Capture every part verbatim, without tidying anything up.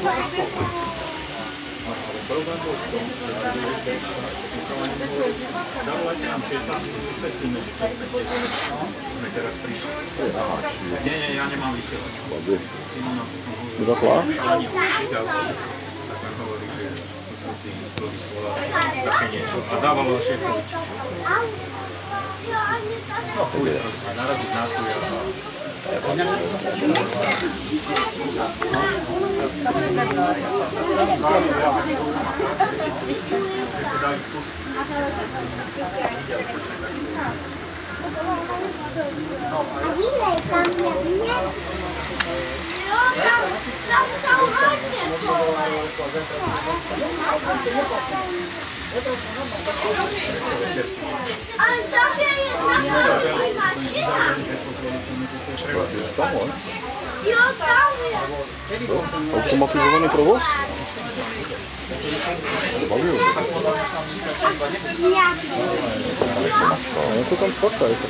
Problém byl v tom, že dalo nám šestnáct sekund, než jsme teraz prišli. Nie, nie, ja nemám vysielač. Simona chalani učiteľ, tak nám hovorí, že to sú tí blbí Slováci, také niečo. A dávalo šéfovič. No, tu je proste, naraziť na tu ja. Automatizovaný provoz? Baví. Je to tam sporta, je to.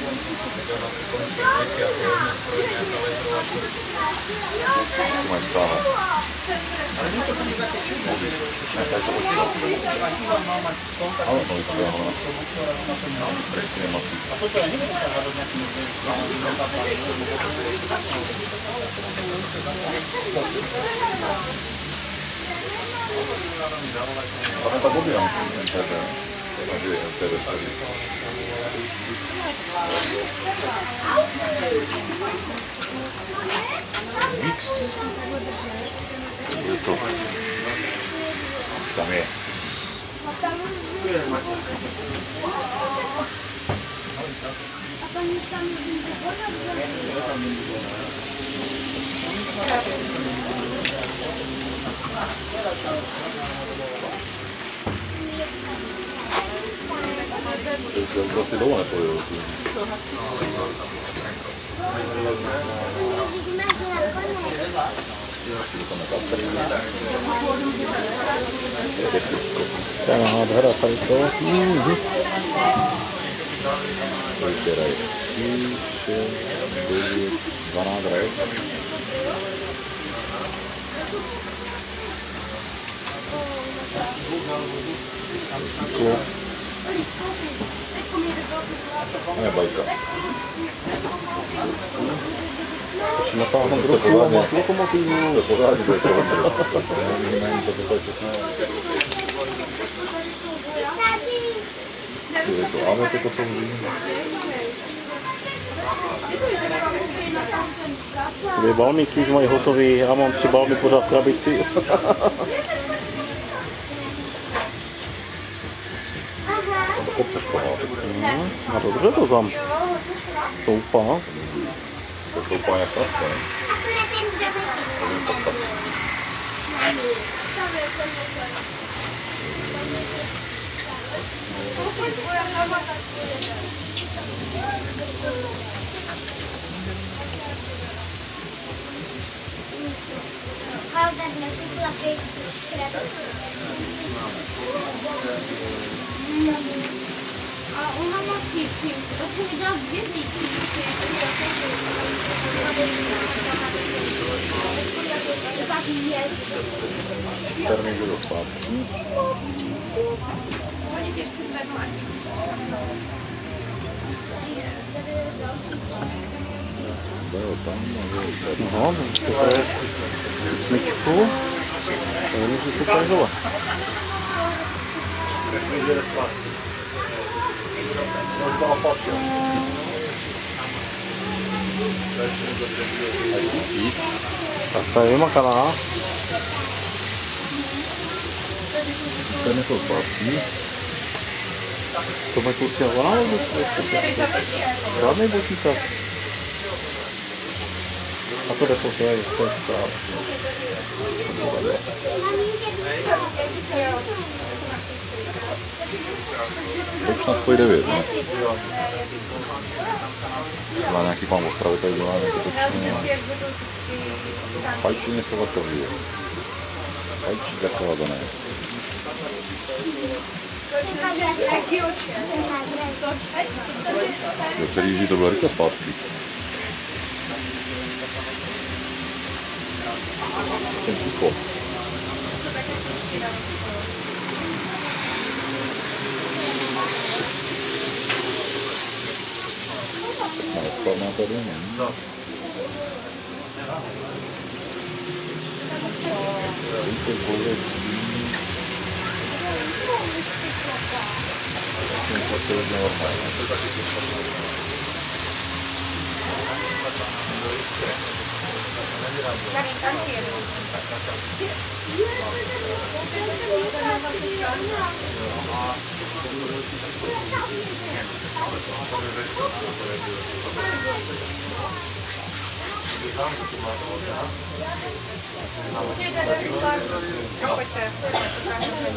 Tu máš stále. Ale to je to jeho. A toto je nebude sa hľadať nejakým ale tak objem tebe. Takže tebe tady. Mix. Je to. Tam je. To asi dole nepojel. To je nádhera tady to. Vyběrají tři, šest, devět, dvanáct rajek. Ne, bajka. Začít natáhnout trochu lokomotivu. To pořádně, to je to. Není to takové česné. Tyhle jsou áme, toto jsou zimní. Dvě balmíky už mají hotový, já mám tři balmy pořád v krabici. Hmm, a dobře to tam stoupá. To stoupá jak prase, ne? A ona má kýpky, to jsem viděla dvě dívky. Termín budu spát. Bylo tam, No, to je smyčku. To je může se ukazovat. Tak to je vymakaná. Ten jsou zpátky. To bude kluci ona nebo žádný počítač. A to jde po to je, to je krásné. Ročna stojí devět, ne? Má nějaký pán Ostravy tady dělá nějaké točně. Fajčeně se zakožuje. Fajčí zakladané. Do přelíží to bylo rychle zpátky. Ten ticho. No, to má tady není. Co? Víte, bude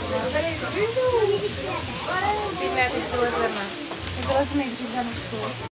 Pojďte. Vy ne, teď vylezeme. Vylezeme nejdřív na stůl.